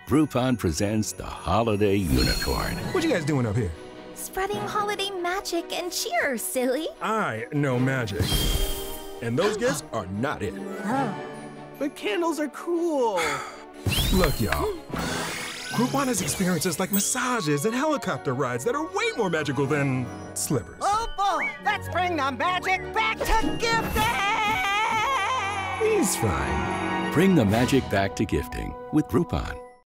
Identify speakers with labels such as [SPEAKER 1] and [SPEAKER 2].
[SPEAKER 1] Groupon presents the Holiday Unicorn.
[SPEAKER 2] What you guys doing up here?
[SPEAKER 3] Spreading holiday magic and cheer, silly.
[SPEAKER 2] I know magic. And those gifts are not it.
[SPEAKER 3] Oh.
[SPEAKER 4] But candles are cool.
[SPEAKER 2] Look, y'all. Groupon has experiences like massages and helicopter rides that are way more magical than slippers.
[SPEAKER 5] Oh boy, let's bring the magic back to gifting!
[SPEAKER 2] He's fine.
[SPEAKER 1] Bring the magic back to gifting with Groupon.